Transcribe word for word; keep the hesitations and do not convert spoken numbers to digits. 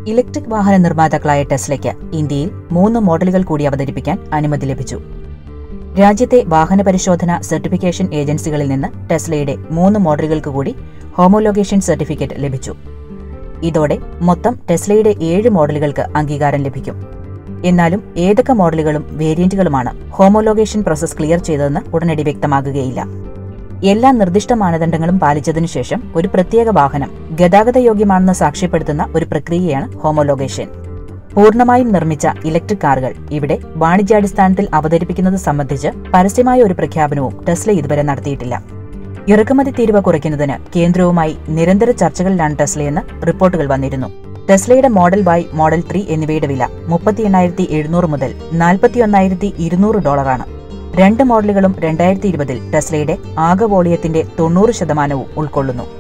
Electric വാഹന നിർമ്മാതാക്കളായ ടെസ്ലയ്ക്ക് ഇന്ത്യയിൽ മൂന്ന് മോഡലുകൾ കൂടി അവതരിപ്പിക്കാൻ അനുമതി ലഭിച്ചു. രാജ്യത്തെ വാഹന പരിശോധന സർട്ടിഫിക്കേഷൻ ഏജൻസികളിൽ നിന്ന് ടെസ്ലയുടെ മൂന്ന് മോഡലുകൾക്ക് കൂടി ഹോമോലോഗേഷൻ സർട്ടിഫിക്കറ്റ് ലഭിച്ചു. ഇതോടെ മൊത്തം ടെസ്ലയുടെ ഏഴ് മോഡലുകൾക്ക് അംഗീകാരം ലഭിക്കും. എന്നാലും ഏതൊക്കെ മോഡലുകളും വേരിയന്റുകളുമാണ് ഹോമോലോഗേഷൻ പ്രോസസ് ക്ലിയർ ചെയ്തതെന്ന് ഉടനടി വ്യക്തമാകുകയില്ല. എല്ലാ നിർദ്ദിഷ്ട മാനദണ്ഡങ്ങളും പാലിച്ചതിനു ശേഷം ഒരു പ്രത്യേക വാഹനം ഗതാഗതയോഗ്യമാണെന്ന് സാക്ഷ്യപ്പെടുത്തുന്ന ഒരു പ്രക്രിയയാണ് ഹോമോലോഗേഷൻ. പൂർണ്ണമായും നിർമ്മിച്ച ഇലക്ട്രിക് കാറുകൾ ഇവിടെ വാണിജ്യാടിസ്ഥാനത്തിൽ അവതരിപ്പിക്കുന്നത് സംബന്ധിച്ച് പരസ്യമായ ഒരു പ്രഖ്യാപനവും ടെസ്ല ഇതുവരെ നടത്തിയിട്ടില്ല. ഇറക്കുമതി തീരുവ കുറയ്ക്കുന്നതിന് കേന്ദ്രവുമായി നിരന്തര ചർച്ചകളിലാണ് ടെസ്ലയെന്ന് റിപ്പോർട്ടുകൾ വന്നിരുന്നു. ടെസ്ലയുടെ മോഡൽ വൈ, മോഡൽ ത്രീ എന്നിവയുടെ വില മുപ്പത്തി എണ്ണായിരത്തി എഴുന്നൂറ് മുതൽ നാൽപ്പത്തി ഒന്നായിരത്തി ഇരുന്നൂറ് ഡോളറാണ്. രണ്ട് മോഡലുകളും രണ്ടായിരത്തി ഇരുപതിൽ ടെസ്ലയുടെ ആകെ വോളിയത്തിന്റെ തൊണ്ണൂറ് ശതമാനവും ഉൾക്കൊള്ളുന്നു.